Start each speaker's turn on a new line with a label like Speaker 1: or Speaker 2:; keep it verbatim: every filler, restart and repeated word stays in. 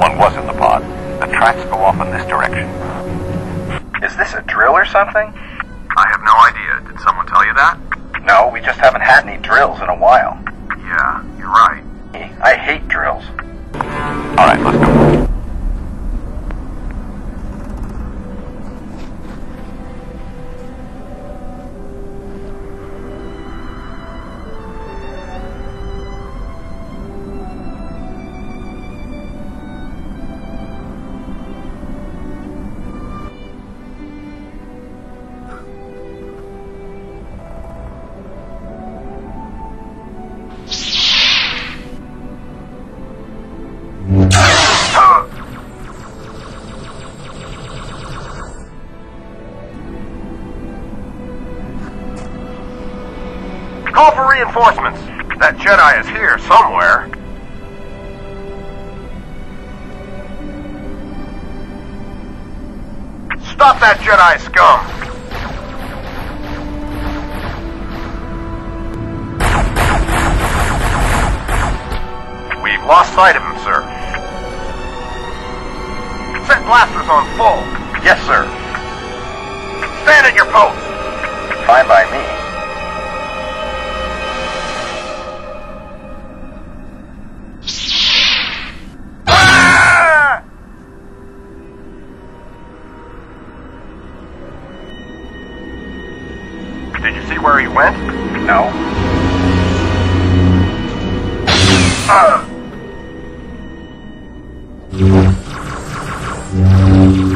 Speaker 1: someone was in the pod. The tracks go off in this direction.
Speaker 2: Is this a drill or something?
Speaker 3: I have no idea. Did someone tell you that?
Speaker 2: No, we just haven't had any drills in a while.
Speaker 3: Yeah, you're right.
Speaker 2: I hate drills.
Speaker 1: Alright, let's go.
Speaker 3: Call for reinforcements. That Jedi is here somewhere. Stop that Jedi scum! We've lost sight of him, sir. Set blasters on full.
Speaker 2: Yes, sir.
Speaker 3: Stand at your post.
Speaker 2: Fine by me.
Speaker 3: Ah! Did you see where he went?
Speaker 2: No.
Speaker 3: Uh.